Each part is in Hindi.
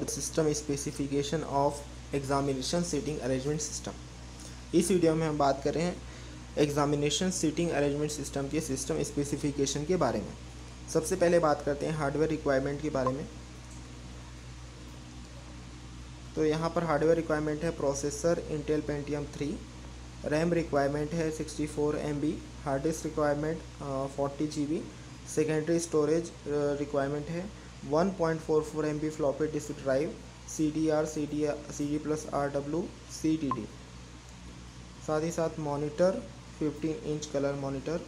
System specification of examination seating arrangement system. इस वीडियो में हम बात कर रहे हैं एग्जामिनेशन सीटिंग अरेंजमेंट सिस्टम के सिस्टम स्पेसिफिकेशन के बारे में। सबसे पहले बात करते हैं हार्डवेयर रिक्वायरमेंट के बारे में। तो यहाँ पर हार्डवेयर रिक्वायरमेंट है processor Intel Pentium 3, RAM requirement है 64 MB, hard disk requirement 40 GB, secondary storage requirement है 1.44 MB floppy disk drive, CDR, CD+RW, CDD। साथ ही साथ मॉनिटर 15 इंच कलर मॉनिटर।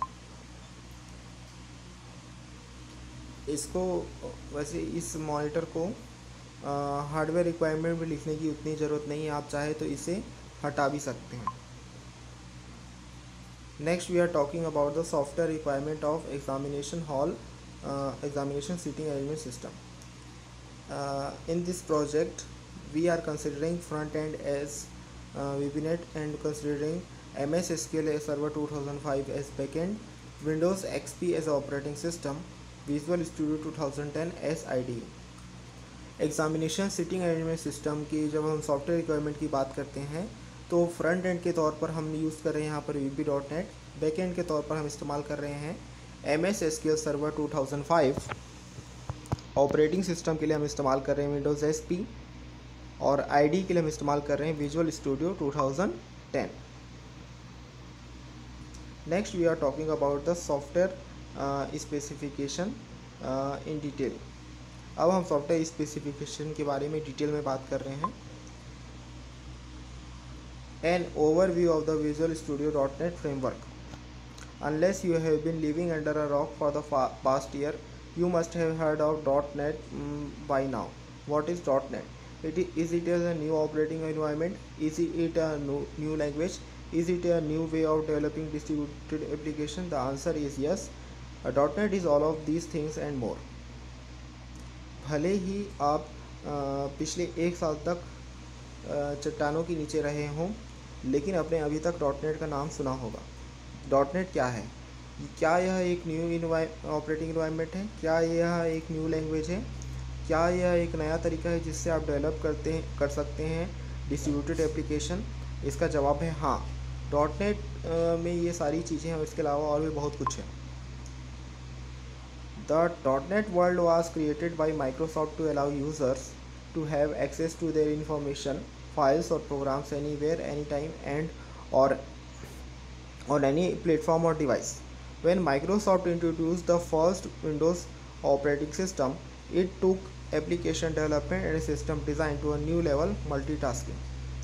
इसको वैसे इस मॉनिटर को हार्डवेयर रिक्वायरमेंट में लिखने की उतनी ज़रूरत नहीं है, आप चाहे तो इसे हटा भी सकते हैं। Next we are talking about the software requirement of examination hall examination seating arrangement system. In this project we are considering front end as VBNet and considering MS SQL Server 2005 as backend, Windows XP as operating system, Visual Studio 2010 as IDE। Examination seating arrangement system की जब हम सॉफ्टवेयर रिक्वायरमेंट की बात करते हैं तो फ्रंट एंड के तौर पर हम यूज़ कर रहे हैं यहाँ पर VB.NET, बैक एंड के तौर पर हम इस्तेमाल कर रहे हैं MS SQL server 2005, operating system के लिए हम इस्तेमाल कर रहे हैं विंडोज़ XP और IDE के लिए हम इस्तेमाल कर रहे हैं Visual Studio 2010। Next we are talking about the software specification in detail. अब हम सॉफ्टवेयर स्पेसिफिकेशन के बारे में डिटेल में बात कर रहे हैं। An overview of the Visual Studio framework. Unless you have been living under a rock for the past year, you must have heard of .NET by now. What is .NET? Is it a new operating environment? Is it a new language? Is it a new way of developing distributed application? The answer is yes. .NET is all of these things and more. भले ही आप पिछले एक साल तक चट्टानों के नीचे रहे हों, लेकिन आपने अभी तक .NET का नाम सुना होगा। .NET क्या है? क्या यह एक न्यू ऑपरेटिंग इन्वायरमेंट है? क्या यह एक न्यू लैंग्वेज है? क्या यह एक नया तरीका है जिससे आप डेवलप कर सकते हैं डिस्ट्रीब्यूटेड एप्लीकेशन? इसका जवाब है हाँ। .NET में ये सारी चीज़ें हैं और इसके अलावा और भी बहुत कुछ है। The .NET world was created by Microsoft to allow users to have access to their information, files or programs anywhere, anytime and or on any platform or device. When Microsoft introduced the first Windows operating system, it took application development and system design to a new level, multitasking.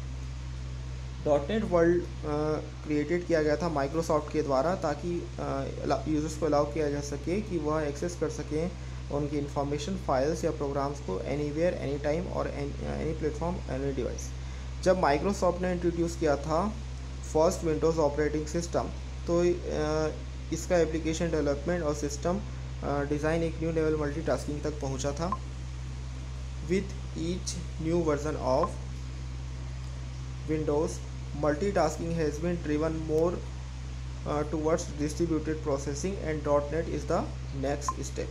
.NET world created किया गया था माइक्रोसॉफ्ट के द्वारा ताकि यूज़र्स को अलाउ किया जा सके कि वह एक्सेस कर सकें उनकी इंफॉर्मेशन, फाइल्स या प्रोग्राम्स को एनीवेयर, एनी टाइम और एनी प्लेटफॉर्म, एनी डिवाइस। जब माइक्रोसॉफ्ट ने इंट्रोड्यूस किया था फर्स्ट विंडोज़ ऑपरेटिंग सिस्टम, तो इसका एप्लीकेशन डेवलपमेंट और सिस्टम डिज़ाइन एक न्यू लेवल मल्टीटास्किंग तक पहुंचा था। With each new version of Windows, multitasking has been driven more towards distributed processing and .NET is the next step.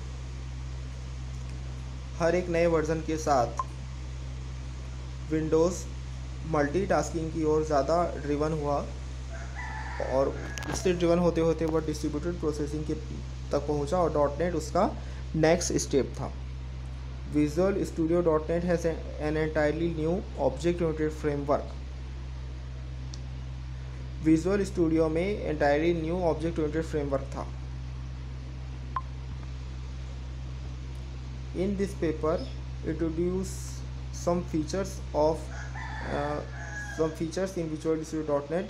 हर एक नए वर्जन के साथ विंडोज़ मल्टीटास्किंग की ओर ज़्यादा ड्रिवन हुआ और इससे ड्रिवन होते होते वह डिस्ट्रीब्यूटेड प्रोसेसिंग के तक पहुंचा और .NET उसका नेक्स्ट स्टेप था। Visual Studio .NET has an entirely new object oriented framework. Visual Studio में entirely new object oriented framework था। In this paper introduce some features in Visual Studio .NET.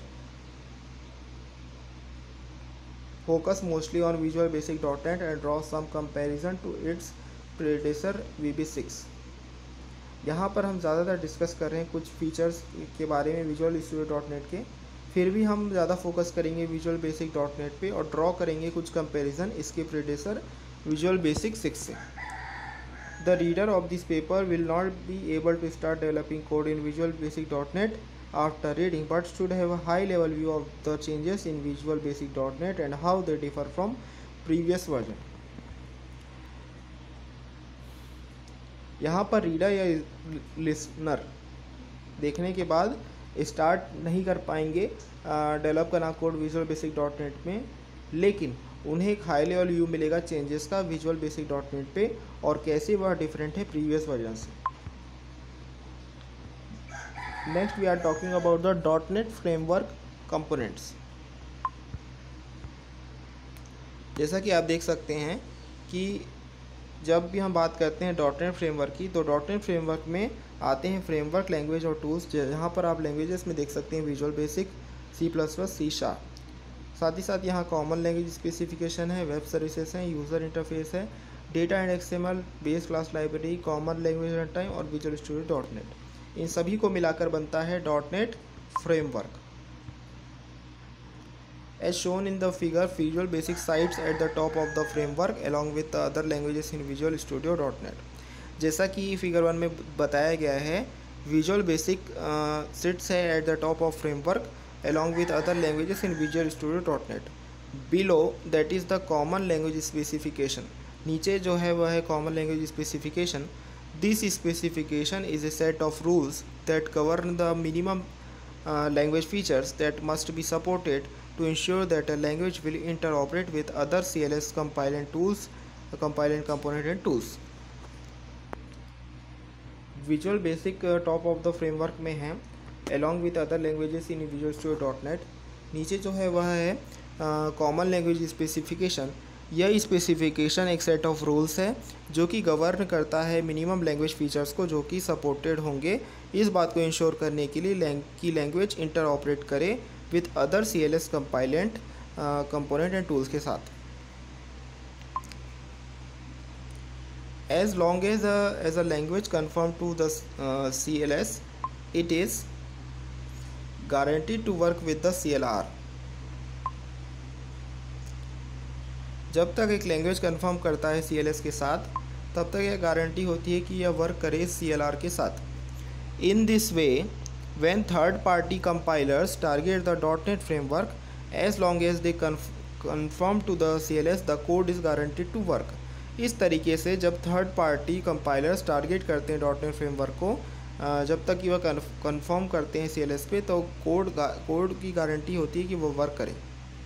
Focus mostly on Visual Basic .NET and draw some comparison to its predecessor VB6. यहाँ पर हम ज़्यादातर डिस्कस कर रहे हैं कुछ फीचर्स के बारे में विजुअल स्टूडियो .NET के, फिर भी हम ज़्यादा फोकस करेंगे विजुअल बेसिक .NET पे और ड्रॉ करेंगे कुछ कंपैरिजन इसके प्रेडेसर विजुअल बेसिक 6 से। The reader of this paper will not be able to start developing code in Visual Basic .NET after reading, but should have a high level view of the changes in Visual Basic .NET and how they differ from previous version. यहाँ पर रीडर या लिसनर देखने के बाद स्टार्ट नहीं कर पाएंगे डेवलप करना code Visual Basic dot net में, लेकिन उन्हें एक हाई लेवल व्यू मिलेगा चेंजेस का विजुअल बेसिक डॉट नेट पे और कैसे वह डिफरेंट है प्रीवियस वर्जन से। Next we are talking about the dot net framework components. जैसा कि आप देख सकते हैं कि जब भी हम बात करते हैं डॉट नेट फ्रेमवर्क की, तो डॉट नेट फ्रेमवर्क में आते हैं फ्रेमवर्क, लैंग्वेज और टूल्स। जहाँ पर आप लैंग्वेजेस में देख सकते हैं विजुअल बेसिक, C++, C#। साथ ही साथ यहाँ कॉमन लैंग्वेज स्पेसिफिकेशन है, वेब सर्विसेज हैं, यूज़र इंटरफेस है, data and XML, base class library, common language run time और विजुअल स्टूडियो डॉट नेट। इन सभी को मिलाकर बनता है dot net framework. As shown in the figure, Visual Basic sits at the top of the framework along with the other languages in Visual Studio .NET। जैसा कि फिगर 1 में बताया गया है, Visual Basic sits है at the top of framework along with other languages in Visual Studio .NET। Below that is the common language specification। नीचे जो है वह है common language specification। This specification is a set of rules that govern the minimum language features that must be supported to ensure that a language will interoperate with other CLS compilant tools, compilant component and tools। Visual Basic top of the framework में है along with other languages in Visual Studio .NET। नीचे जो है वह है कॉमन लैंग्वेज स्पेसिफिकेशन। यह स्पेसिफिकेशन एक सेट ऑफ रूल्स है जो कि गवर्न करता है मिनिमम लैंग्वेज फीचर्स को जो कि सपोर्टेड होंगे, इस बात को इंश्योर करने के लिए कि लैंग्वेज इंटरऑपरेट करे with other CLS compliant component and tools के साथ। As long as a language conform to the CLS it is guaranteed to work with the CLR। जब तक एक लैंग्वेज कन्फर्म करता है CLS के साथ, तब तक यह गारंटी होती है कि यह वर्क करे CLR के साथ। In this way when third party compilers target the .NET framework, as long as they conform to the CLS, the code is guaranteed to work। इस तरीके से जब थर्ड पार्टी कंपाइलर्स टारगेट करते हैं .NET फ्रेमवर्क को, जब तक कि वह कन्फर्म करते हैं CLS पे, तो कोड की गारंटी होती है कि वो वर्क करे।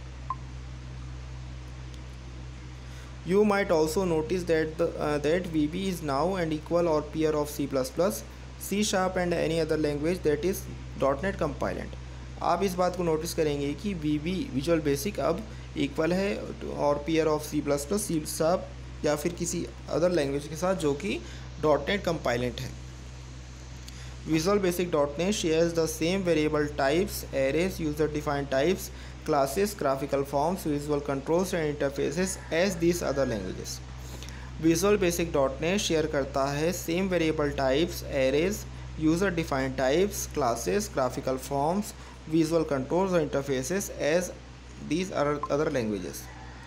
You might also notice that VB is now and equal or peer of C++, C# and any other language that is .NET compilant। आप इस बात को नोटिस करेंगे कि VB विजुअल बेसिक अब इक्वल है और peer of C++, C# या फिर किसी अदर लैंग्वेज के साथ जो कि .NET compilant है। Visual Basic .NET shares the same variable types, arrays, user defined types, classes, graphical forms, visual controls and interfaces as these other languages। Visual Basic .NET share करता है same variable types, arrays, user defined types, classes, graphical forms, visual controls और interfaces as these other languages.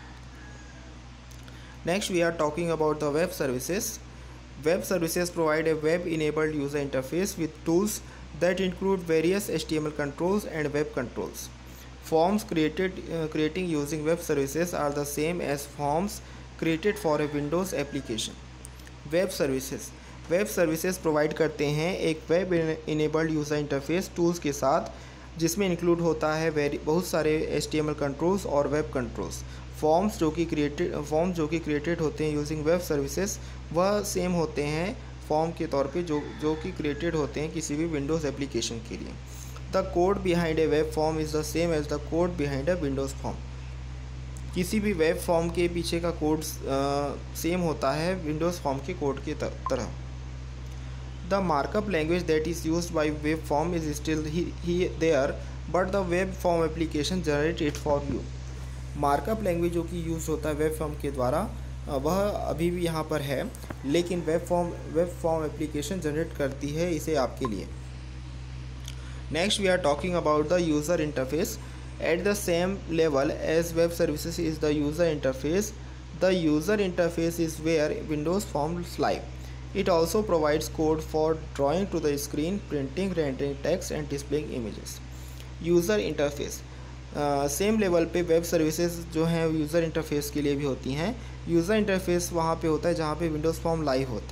Next we are talking about the web services. Web services provide a web enabled user interface with tools that include various HTML controls and web controls। Forms creating using web services are the same as forms created for a Windows application। Web services provide करते हैं एक web enabled user interface tools के साथ, जिसमें इंक्लूड होता है बहुत सारे HTML कंट्रोल्स और वेब कंट्रोल्स। फॉर्म्स जो कि क्रिएटेड होते हैं यूजिंग वेब सर्विसेज, वह सेम होते हैं फॉर्म के तौर पे जो कि क्रिएटेड होते हैं किसी भी विंडोज़ एप्लीकेशन के लिए। The code behind a web form is the same as the code behind a Windows form. किसी भी वेब फॉर्म के पीछे का कोड सेम होता है विंडोज़ फॉर्म के कोड के तरह। The markup language that is used by web form is still there, but the web form application generate it for you. Markup language जो कि यूज़ होता है वेब फॉर्म के द्वारा, वह अभी भी यहाँ पर है, लेकिन वेब फॉर्म एप्लीकेशन जनरेट करती है इसे आपके लिए। Next we are talking about the user interface. At the same level as web services is the user interface. The user interface is where Windows forms live. It also provides code for drawing to the screen, printing, rendering text and displaying images. User interface same level पे वेब सर्विसेज जो हैं यूज़र इंटरफेस के लिए भी होती हैं। यूज़र इंटरफेस वहाँ पे होता है जहाँ पे विंडोज़ फॉर्म लाइव होता है।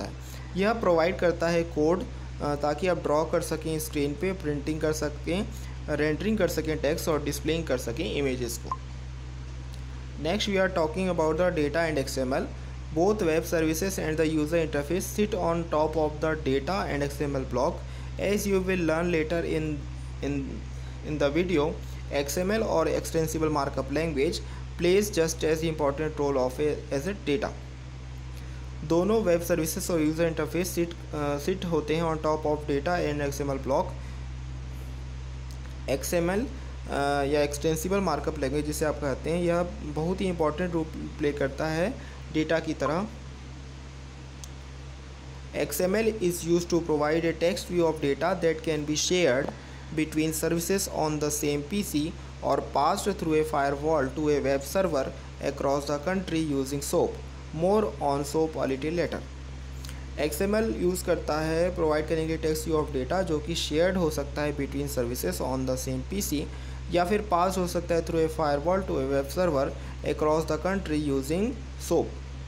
यह प्रोवाइड करता है कोड ताकि आप ड्रॉ कर सकें स्क्रीन पे, प्रिंटिंग कर सकें, रेंडरिंग कर सकें टेक्स्ट और डिस्प्लेइंग कर सकें इमेजेस को। Next we are talking about the data and XML. Both web services and the user interface sit on top of the data and XML block. As you will learn later in the video, XML or extensible markup language plays just as important role as a data. दोनों वेब सर्विसेज और यूज़र इंटरफेस सिट होते हैं on top of data and XML block. XML या एक्सटेंसिबल मार्कअप लैंग्वेज जिसे आप कहते हैं, यह बहुत ही इंपॉर्टेंट रोल प्ले करता है डेटा की तरह। XML is used to provide a text view of data that can be shared between services on the same PC or passed through a firewall to a web server across the country using SOAP. More on SOAP a little later. XML use करता है प्रोवाइड करने के लिए टेक्स्ट व्यू ऑफ डेटा जो कि शेयर्ड हो सकता है between services on the same PC या फिर पास हो सकता है through a firewall to a web server across the country using SOAP.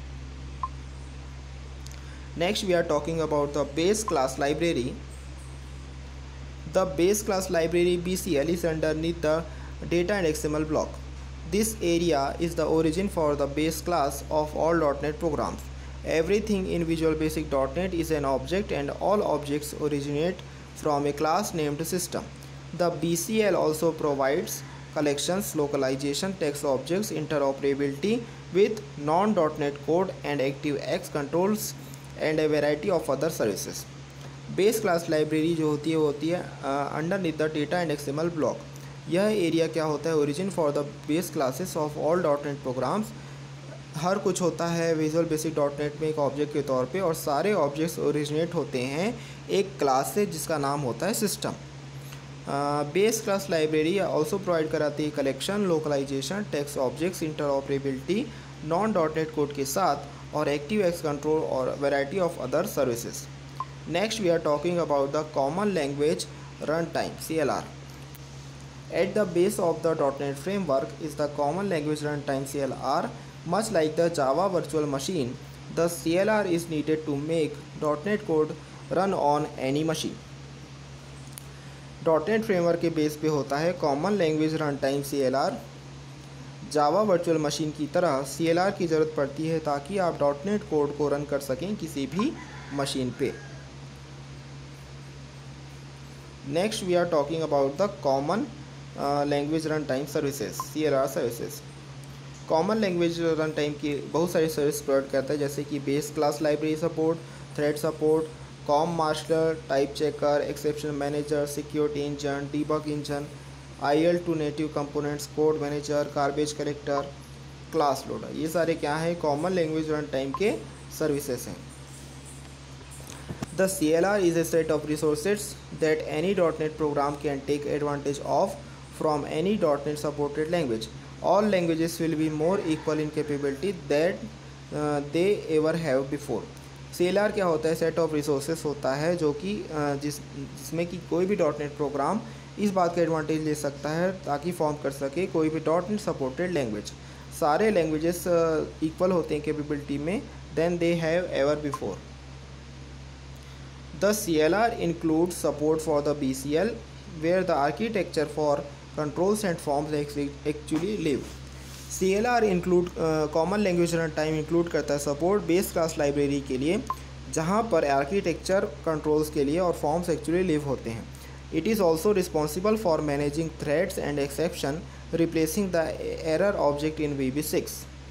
Next we are talking about the base class library. The base class library BCL is underneath the data and XML block. This area is the origin for the base class of all .NET programs. Everything in Visual Basic .NET is an object and all objects originate from a class named system. The BCL also provides collections, localization, text objects, interoperability with non.NET code and ActiveX controls and a variety of other services. Base class library जो होती है underneath the data and XML block. यह एरिया क्या होता है? Origin for the base classes of all .NET programs. हर कुछ होता है विजुअल बेसिक .NET में एक ऑब्जेक्ट के तौर पे और सारे ऑब्जेक्ट्स ओरिजिनेट होते हैं एक क्लास से जिसका नाम होता है system. Base class library also provide कराती है collection, localization, text objects, interoperability non.NET code के साथ और ActiveX control or variety of other services. Next we are talking about the Common Language Runtime CLR. At the base of the .NET framework is the Common Language Runtime CLR. Much like the Java Virtual Machine, the CLR is needed to make .NET code run on any machine. .NET framework के बेस पे होता है Common Language Runtime CLR. Java virtual machine की तरह CLR की ज़रूरत पड़ती है ताकि आप .NET कोड को रन कर सकें किसी भी मशीन पे। Next we are talking about the common language run time services CLR services. Common language run time की बहुत सारी सर्विस प्रोवाइड करता है जैसे कि base class library support, thread support, COM master, type checker, exception manager, security engine, debug engine, IL to native components, code manager, garbage collector, class loader. ये सारे क्या है? कॉमन लैंग्वेज रन टाइम के सर्विसेज हैं। The CLR is a set of resources that any .NET program can take advantage of from any .NET supported language. All languages will be more equal in capability that they ever have before. CLR क्या होता है? सेट ऑफ रिसोर्सेज होता है जो कि जिसमें कि कोई भी .NET प्रोग्राम इस बात का एडवांटेज ले सकता है ताकि फॉर्म कर सके कोई भी .NET सपोर्टेड लैंग्वेज. सारे लैंग्वेजेस इक्वल होते हैं कैपेबिलिटी में then they have ever before. The CLR includes support for the BCL where the architecture for controls and forms actually live. CLR include common language run time include करता है सपोर्ट बेस क्लास लाइब्रेरी के लिए जहाँ पर आर्किटेक्चर कंट्रोल्स के लिए और फॉर्म्स एक्चुअली लिव होते हैं. It is also responsible for managing threads and exception replacing the error object in VB6.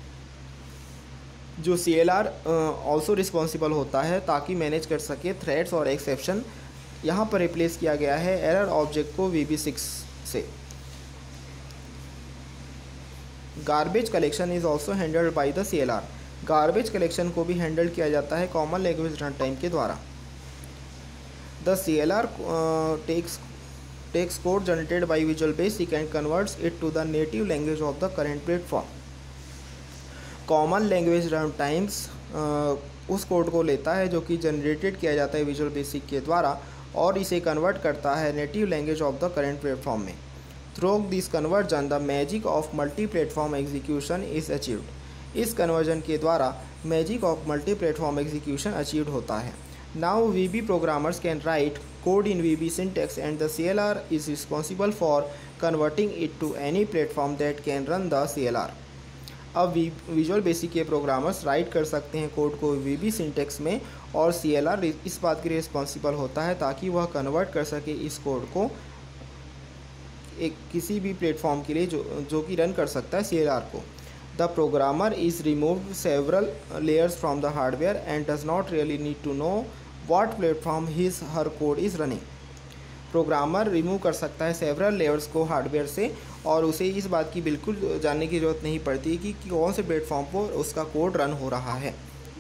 जो CLR ऑल्सो रिस्पॉन्सिबल होता है ताकि मैनेज कर सके थ्रेड्स और एक्सेप्शन. यहाँ पर रिप्लेस किया गया है एरर ऑब्जेक्ट को VB6 से. Garbage collection is also handled by the CLR. Garbage collection को भी हैंडल किया जाता है कॉमन लैंग्वेज रन टाइम के द्वारा. The CLR takes code generated by Visual Basic and converts it to the native language of the current platform. Common language run times उस कोड को लेता है जो कि जनरेटेड किया जाता है विजुअल बेसिक के द्वारा और इसे कन्वर्ट करता है native language of the current platform में. Through this conversion the magic of multi platform execution is achieved. इस कन्वर्जन के द्वारा magic of multi platform execution achieved होता है. Now VB programmers can write code in VB syntax, and the CLR is responsible for converting it to any platform that can run the CLR. अब विजुअल बेसिक के प्रोग्रामर्स राइट कर सकते हैं कोड को VB सिंटेक्स में, और CLR इस बात के लिए रिस्पॉन्सिबल होता है ताकि वह कन्वर्ट कर सके इस कोड को एक किसी भी प्लेटफॉर्म के लिए जो कि रन कर सकता है CLR को. The programmer is remove several layers from the hardware and does not really need to know what platform his her code is running. Programmer remove कर सकता है सेवरल लेयर्स को हार्डवेयर से, और उसे इस बात की बिल्कुल जानने की ज़रूरत नहीं पड़ती कि कौन से प्लेटफॉर्म पर उसका कोड रन हो रहा है.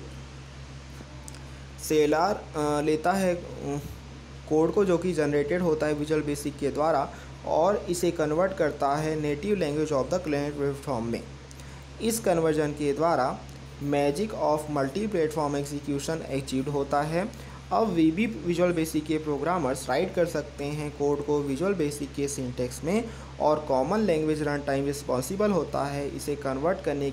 CLR लेता है कोड को जो कि जनरेटेड होता है विजुअल बेसिक के द्वारा, और इसे कन्वर्ट करता है native language of the client platform में. इस कन्वर्जन के द्वारा magic of multi platform execution achieved होता है. अब VB विजुअल बेसिक के प्रोग्रामर्स राइट कर सकते हैं कोड को विजुअल बेसिक के सिंटेक्स में, और common language run time responsible होता है इसे कन्वर्ट करने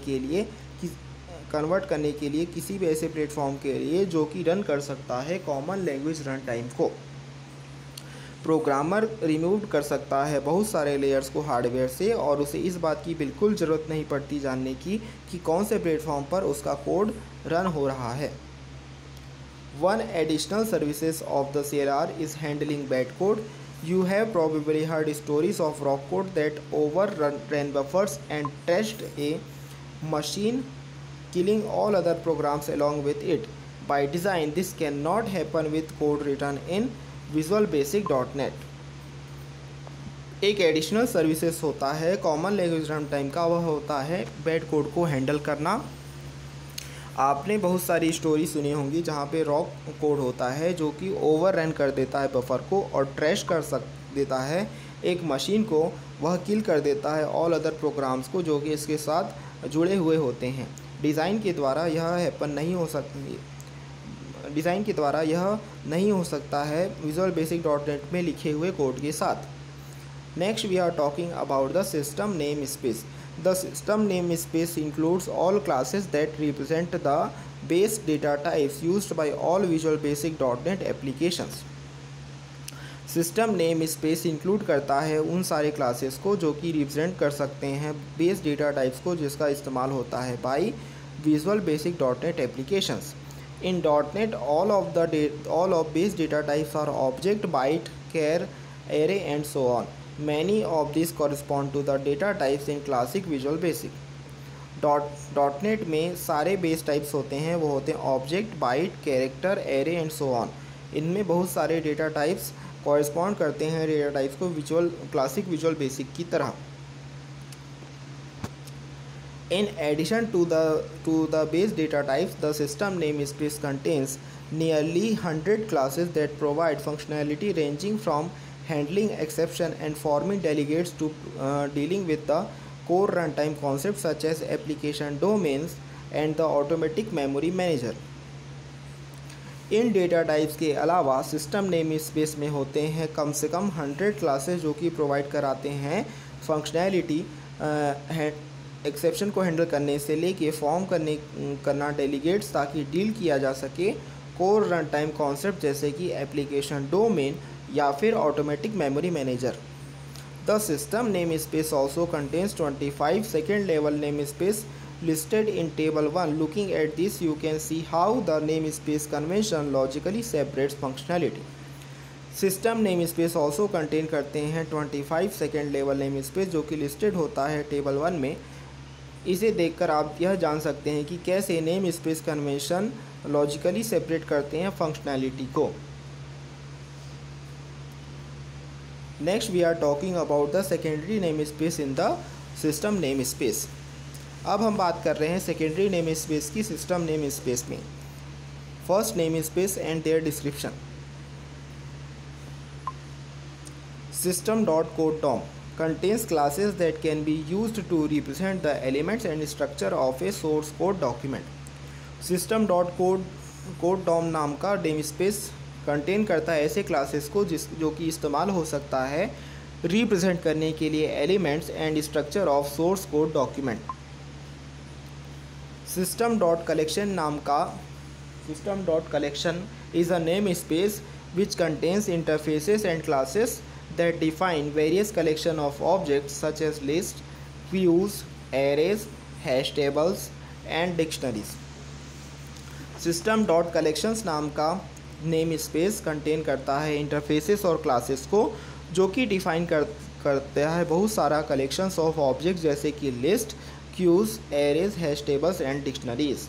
के लिए किसी भी ऐसे प्लेटफॉर्म के लिए जो कि रन कर सकता है कॉमन लैंग्वेज रन टाइम को. प्रोग्रामर रिमूव कर सकता है बहुत सारे लेयर्स को हार्डवेयर से, और उसे इस बात की बिल्कुल ज़रूरत नहीं पड़ती जानने की कि कौन से प्लेटफॉर्म पर उसका कोड रन हो रहा है. One additional services of the CLR is handling bad code. You have probably heard stories of raw code that overran buffers and trashed a machine, killing all other programs along with it. By design, this cannot happen with code written in Visual Basic.NET. एक एडिशनल सर्विसेज होता है कॉमन लैंग्वेज रन टाइम का, वह होता है बैड कोड को हैंडल करना. आपने बहुत सारी स्टोरी सुनी होंगी जहाँ पे रॉ कोड होता है जो कि ओवर रन कर देता है बफर को और ट्रैश कर देता है एक मशीन को, वह किल कर देता है ऑल अदर प्रोग्राम्स को जो कि इसके साथ जुड़े हुए होते हैं. डिज़ाइन के द्वारा यह नहीं हो सकता है विजुअल बेसिक.NET में लिखे हुए कोड के साथ. Next we are talking about the system namespace. The system namespace includes all classes that represent the base data types used by all Visual Basic.NET applications. System namespace include करता है उन सारे क्लासेस को जो कि रिप्रेजेंट कर सकते हैं बेस डेटा टाइप्स को जिसका इस्तेमाल होता है by Visual Basic.NET applications. In .NET, all of base data types are object, byte, char, array and so on. Many of these correspond to the data types in classic Visual Basic. .NET में सारे बेस टाइप्स होते हैं, वो होते हैं object, byte, character, array and so on. इनमें बहुत सारे डेटा टाइप्स कॉरेस्पॉन्ड करते हैं डेटा टाइप्स को क्लासिक विजुअल बेसिक की तरह. In addition to the base data types, the system namespace contains nearly 100 classes that provide functionality ranging from handling exception and forming delegates to dealing with the core runtime concepts such as application domains and the automatic memory manager. इन डेटा टाइप्स के अलावा सिस्टम नेम स्पेस में होते हैं कम से कम 100 क्लासेस जो कि प्रोवाइड कराते हैं फंक्शनैलिटी एक्सेप्शन को हैंडल करने से लेके फॉर्म करना डेलीगेट्स ताकि डील किया जा सके कोर रन टाइम कॉन्सेप्ट जैसे कि एप्लीकेशन डोमेन या फिर automatic memory manager. The system namespace also contains 25 second level namespace listed in table 1. Looking at this, you can see how the namespace convention logically separates functionality. System namespace also contain करते हैं 25 सेकेंड लेवल नेम स्पेस जो कि लिस्टेड होता है टेबल 1 में. इसे देखकर आप यह जान सकते हैं कि कैसे namespace convention logically separate करते हैं फंक्शनैलिटी को. Next we are talking about the secondary namespace in the system namespace. अब हम बात कर रहे हैं सेकेंडरी नेम स्पेस की सिस्टम नेम स्पेस में. First namespace and their description. System.CodeDOM contains classes that can be used to represent the elements and structure of a source code document. System.CodeDOM नाम का नेमस्पेस कंटेन करता है ऐसे क्लासेस को जो कि इस्तेमाल हो सकता है रिप्रेजेंट करने के लिए elements and structure of source code document. System.Collection नाम का is a namespace which contains interfaces and classes that define various collection of objects such as lists, queues, arrays, hash tables and dictionaries. System dot collections नाम का नेम स्पेस कंटेन करता है इंटरफेसेस और क्लासेस को, जो कि डिफाइन करता है बहुत सारा कलेक्शंस ऑफ ऑब्जेक्ट्स जैसे कि list, queues, arrays, hash tables and dictionaries.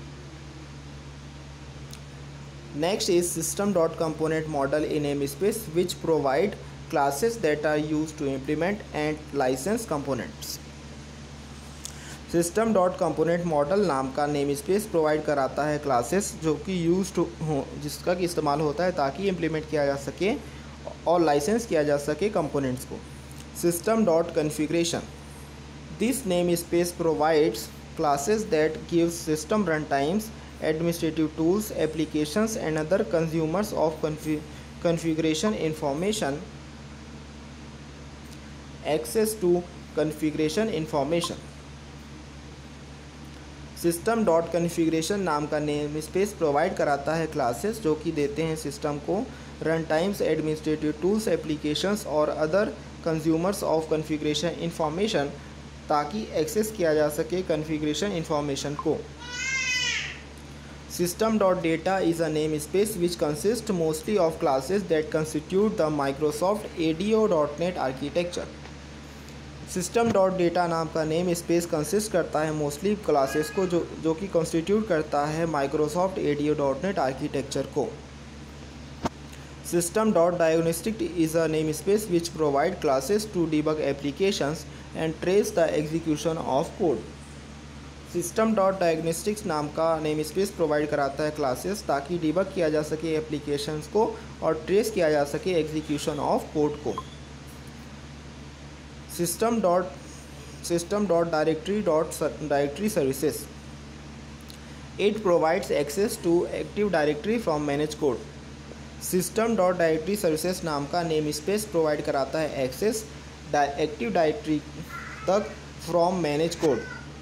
Next is system dot component model in namespace which provide classes that are use to implement and license components. System dot component model नाम का नेम स्पेस प्रोवाइड कराता है क्लासेस जो कि यूज टू हो, जिसका कि इस्तेमाल होता है ताकि इम्प्लीमेंट किया जा सके और लाइसेंस किया जा सके कंपोनेंट्स को. System dot configuration. This namespace provides classes that gives system run times, administrative tools, applications and other consumers of configuration information access to configuration information. System dot configuration नाम का नेम स्पेस प्रोवाइड कराता है क्लासेस जो कि देते हैं सिस्टम को run times, administrative tools, applications और other consumers of configuration information ताकि एक्सेस किया जा सके कॉन्फ़िगरेशन इंफॉर्मेशन को. System.data is a namespace which consists mostly of classes that constitute the Microsoft ADO.NET architecture. System.data नाम का नेम स्पेस कंसिस्ट करता है मोस्टली क्लासेस को जो कि कॉन्स्टिट्यूट करता है Microsoft ADO.NET आर्किटेक्चर को. System.diagnostic is a namespace which provide classes to debug applications and trace the execution of code. System dot diagnostics नाम का नेम स्पेस प्रोवाइड कराता है क्लासेस ताकि डिबग किया जा सके एप्लीकेशंस को और ट्रेस किया जा सके एग्जीक्यूशन ऑफ कोड को. System dot directory services. It provides access to active directory from manage code. System dot directory services नाम का नेम स्पेस प्रोवाइड कराता है एक्सेस एक्टिव डायरेक्टरी तक from manage code.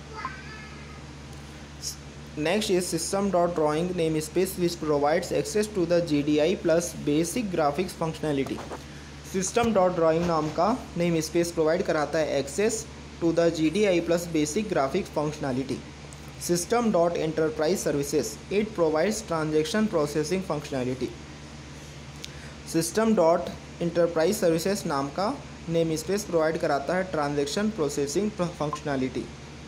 Next is system.drawing namespace which provides access to the GDI plus basic graphics functionality. System.drawing नाम का नेम स्पेस प्रोवाइड कराता है access to the GDI plus basic graphics functionality. System.enterprise services. It provides transaction processing functionality. System.enterprise services नाम का नेम स्पेस प्रोवाइड कराता है transaction processing functionality.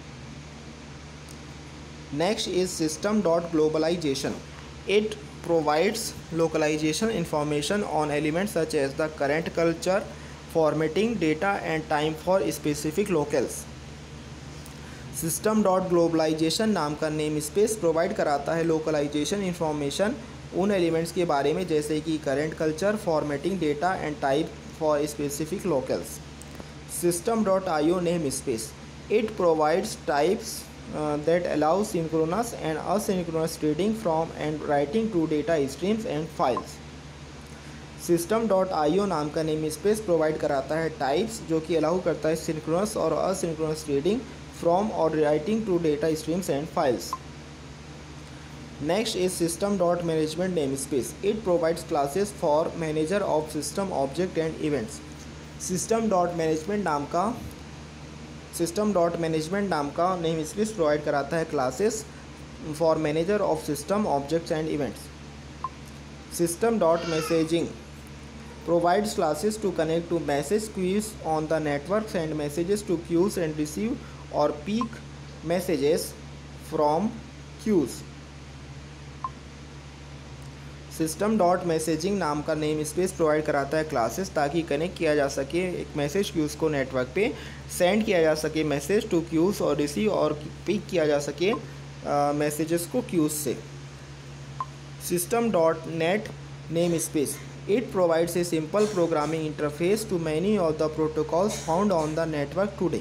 Next is system.globalization. It provides localization information on elements such as the current culture, formatting, data and time for specific locales. System.globalization नाम का नेम स्पेस प्रोवाइड कराता है लोकलाइजेशन इंफॉर्मेशन उन एलिमेंट्स के बारे में जैसे कि current culture, formatting, data and type for specific locales. System.io namespace. It provides types that allow synchronous and asynchronous reading from and writing to data streams and files. System.io नाम का नेम स्पेस प्रोवाइड कराता है टाइप्स जो कि अलाउ करता है सिंक्रोनस और असिंक्रोनस रीडिंग फ्रॉम और writing to data streams and files. Next is system.management namespace. It provides classes for manager of system object and events. System.management नाम का नेम स्पेस प्रोवाइड कराता है classes for manager of system objects and events. System.messaging provides classes to connect to message queues on the network, send messages to queues and receive or peek messages from queues. System.messaging नाम का नेम स्पेस प्रोवाइड कराता है क्लासेस ताकि कनेक्ट किया जा सके एक मैसेज क्यूज़ को नेटवर्क पे, सेंड किया जा सके मैसेज टू क्यूज़ और रिसीव और पिक किया जा सके मैसेजेस को क्यूज़ से. System.net namespace. It provides a simple programming interface to many of the protocols found on the network today.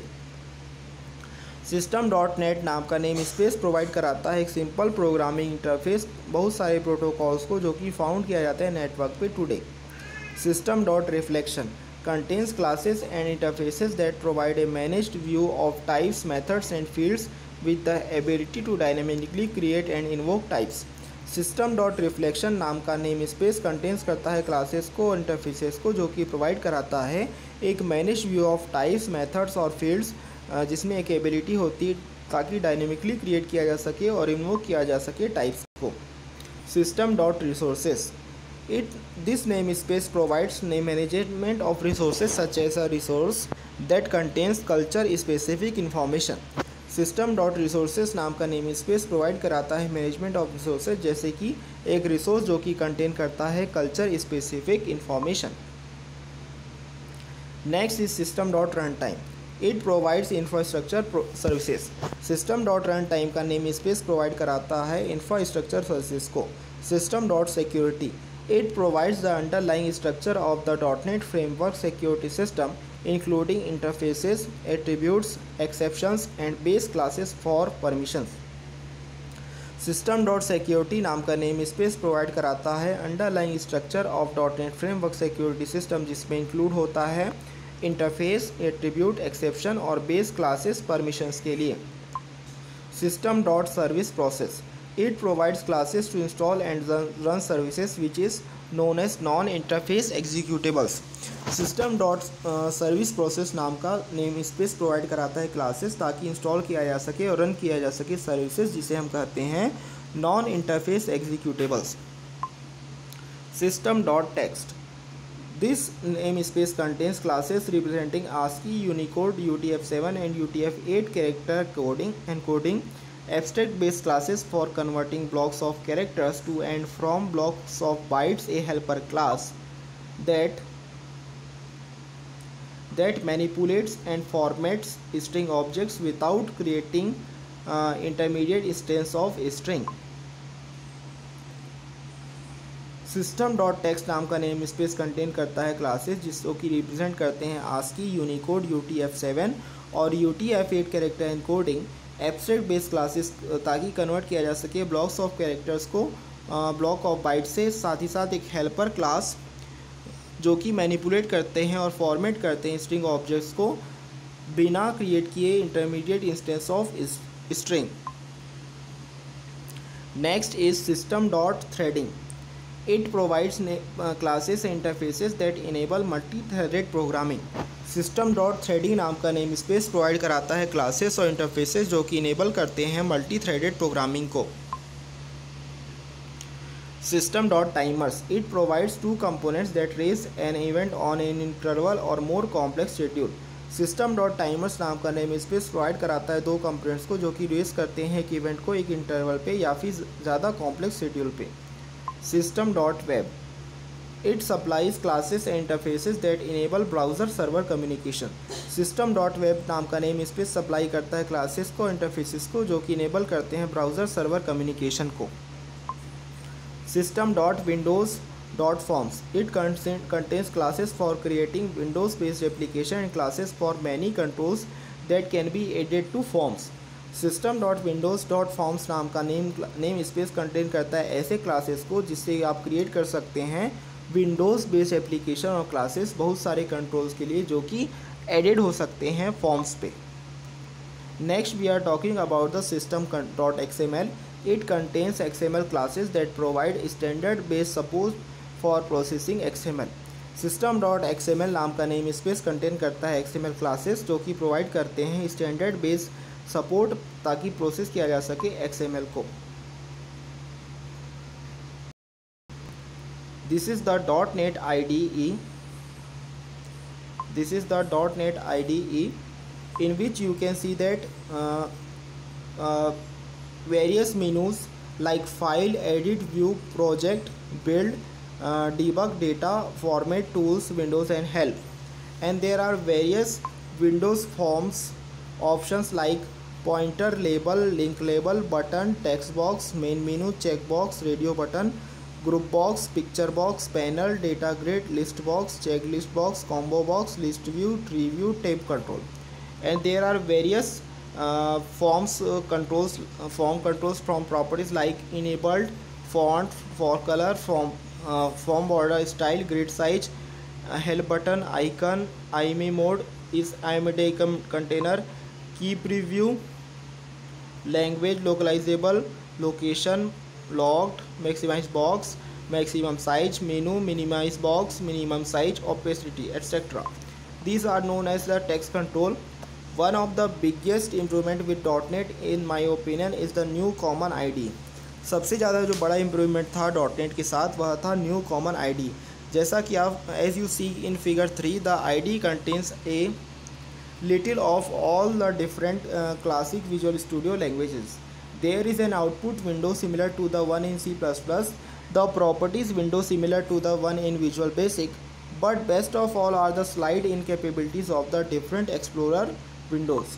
System.net नाम का नेम स्पेस प्रोवाइड कराता है एक सिंपल प्रोग्रामिंग इंटरफेस बहुत सारे प्रोटोकॉल्स को जो कि फाउंड किया जाता है नेटवर्क पे today. System.reflection contains classes and interfaces that provide a managed view of types, methods and fields with the ability to dynamically create and invoke types. System dot reflection नाम का नेम स्पेस कंटेंस करता है क्लासेस को और इंटरफेसेस को, जो कि प्रोवाइड कराता है एक manage view of types, methods और फील्ड्स, जिसमें एक एबिलिटी होती है ताकि डायनेमिकली क्रिएट किया जा सके और इन्वोक किया जा सके टाइप्स को। System dot resources this namespace provides management of resources such as a resource that contains culture specific information। System dot resources नाम का नेम स्पेस प्रोवाइड कराता है मैनेजमेंट ऑफ रिसोर्सेज, जैसे कि एक रिसोर्स जो कि कंटेन करता है culture specific information. Next is system dot run time. It provides infrastructure services. System dot run time का नेम स्पेस प्रोवाइड कराता है इंफ्रास्ट्रक्चर सर्विसेज को। System dot security. It provides the underlying structure of the .NET Framework security system, including interfaces, attributes, exceptions, and base classes for permissions। System dot security नाम का नेम स्पेस प्रोवाइड कराता है underlying structure of .NET Framework security system, जिसमें इंक्लूड होता है इंटरफेस, एट्रीब्यूट, एक्सेप्शन और बेस क्लासेस परमिशंस के लिए। System dot service process। It provides classes to install and run services, which is known as non-interface executables। System dot service process नाम का नेम स्पेस प्रोवाइड कराता है क्लासेस ताकि इंस्टॉल किया जा सके और रन किया जा सके सर्विसेज, जिसे हम कहते हैं non interface executables. System dot text। This namespace contains classes representing ASCII, Unicode, UTF-7 and UTF-8 character coding and encoding, abstract-based classes for converting blocks of characters to and from blocks of bytes, a helper class that manipulates and formats string objects without creating intermediate instance of string। System dot text नाम का नेम स्पेस कंटेन करता है क्लासेस जिसको कि रिप्रेजेंट करते हैं ASCII, यूनिकोड, UTF-7 और UTF-8 character encoding, abstract base classes ताकि कन्वर्ट किया जा सके ब्लॉक्स ऑफ कैरेक्टर्स को ब्लॉक ऑफ बाइट से, साथ ही साथ एक हेल्पर क्लास जो कि मैनिपुलेट करते हैं और फॉर्मेट करते हैं स्ट्रिंग ऑब्जेक्ट्स को बिना क्रिएट किए intermediate instance of string. Next is system dot threading. It provides classes and interfaces that enable multi-threaded programming। System dot threading नाम का नेम स्पेस प्रोवाइड कराता है क्लासेस और इंटरफेसेस जो कि इनेबल करते हैं मल्टी थ्रेडेड प्रोग्रामिंग को। System dot timers। It provides two components that raise an event on an interval or more complex schedule। System dot timers नाम का नेम स्पेस प्रोवाइड कराता है दो कंपोनेंट्स को जो कि रेस करते हैं एक इवेंट को एक इंटरवल पे या फिर ज़्यादा कॉम्प्लेक्स शेड्यूल पे। System dot web। It supplies classes and interfaces that enable browser server communication। System dot web नाम का नेम स्पेस सप्लाई करता है क्लासेस को इंटरफेसेस को जो कि इनेबल करते हैं ब्राउज़र सर्वर कम्युनिकेशन को। System dot windows dot forms। It contains classes for creating Windows based application and classes for many controls that can be added to forms। System dot Windows dot forms नाम का नेम स्पेस कंटेन करता है ऐसे क्लासेस को जिससे आप क्रिएट कर सकते हैं विंडोज़ बेस्ड एप्लीकेशन और क्लासेस बहुत सारे कंट्रोल्स के लिए जो कि एडेड हो सकते हैं फॉर्म्स पे। Next we are talking about the system dot XML। It contains XML classes that provide standard based support for processing XML। System dot XML नाम का नेम स्पेस कंटेन करता है XML क्लासेस जो कि प्रोवाइड करते हैं स्टैंडर्ड बेस्ड सपोर्ट ताकि प्रोसेस किया जा सके XML को। This is the .NET IDE। This is the .NET IDE in which you can see that various menus like file, edit, view, project, build, debug, data, format, tools, windows and help, and there are various Windows forms options like pointer, label, link label, button, text box, main menu, checkbox, radio button, group box, picture box, panel, data grid, list box, checklist box, combo box, list view, tree view, tab control, and there are various form controls from properties like enabled, font, for color, form border style, grid size, help button, icon, IME mode is IMD container, key preview, language localizable, location, locked, maximize box, maximum size, menu, minimize box, minimum size, opacity, etc. These are known as the text control. One of the biggest improvement with .NET in my opinion is the new common ID. सबसे ज़्यादा जो बड़ा इम्प्रूवमेंट था .NET के साथ वह था न्यू कॉमन ID. जैसा कि आप as you see in figure 3, the ID contains a little of all the different classic Visual Studio languages. There is an output window similar to the one in C++, the properties window similar to the one in Visual Basic, but best of all are the slide-in capabilities of the different Explorer windows.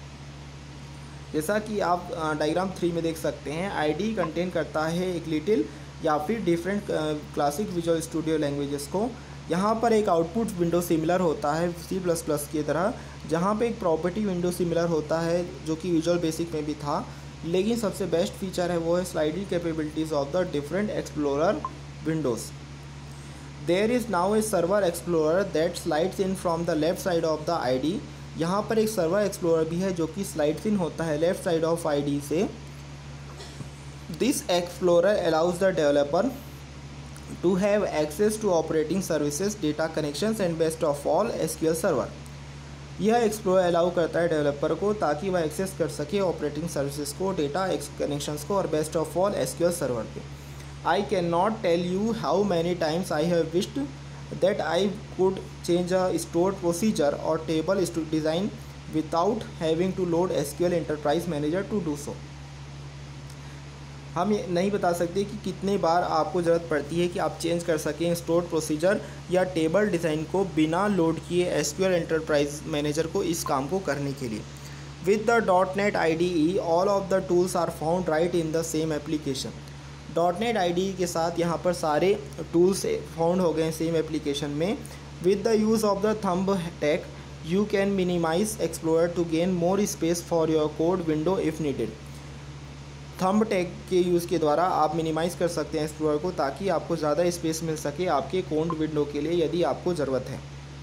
जैसा कि आप डायग्राम 3 में देख सकते हैं, ID कंटेन करता है एक लिटिल या फिर different classic Visual Studio languages को. यहाँ पर एक आउटपुट विंडो सिमिलर होता है C++ की तरह, जहाँ पे एक प्रॉपर्टी विंडो सिमिलर होता है जो कि विजुअल बेसिक में भी था, लेकिन सबसे बेस्ट फीचर है वो है sliding capabilities of the different explorer windows. There is now a server explorer that slides in from the left side of the ID. यहाँ पर एक सर्वर एक्सप्लोरर भी है जो कि स्लाइड्स इन होता है लेफ्ट साइड ऑफ ID से. This explorer allows the developer to have access to operating services, data connections and best of all SQL server. यह एक्सप्लोरर अलाउ करता है डेवलपर को ताकि वह एक्सेस कर सके ऑपरेटिंग सर्विसेज को, डेटा कनेक्शंस को और best of all SQL server पे. I can not tell you how many times I have wished that I could change a store procedure और table design without having to load SQL enterprise manager to do so. हम ये नहीं बता सकते कि कितने बार आपको ज़रूरत पड़ती है कि आप चेंज कर सकें स्टोर प्रोसीजर या टेबल डिज़ाइन को बिना लोड किए SQL एंटरप्राइज मैनेजर को इस काम को करने के लिए. With the .NET IDE all of the tools are found right in the same application. .NET IDE के साथ यहाँ पर सारे टूल्स फाउंड हो गए सेम एप्लीकेशन में. With the use of the thumb tag you can minimize explorer to gain more space for your code window if needed. Thumb tag के यूज़ के द्वारा आप मिनिमाइज़ कर सकते हैं एक्सप्लोरर को ताकि आपको ज़्यादा स्पेस मिल सके आपके कोड विंडो के लिए यदि आपको ज़रूरत है.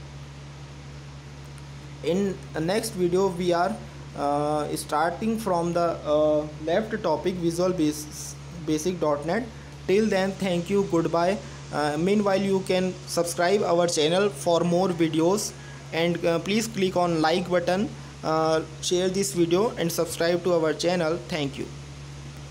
In next video we are starting from the left topic Visual Basic .NET. Till then thank you, good bye. Meanwhile you can subscribe our channel for more videos and please click on like button, share this video and subscribe to our channel. Thank you.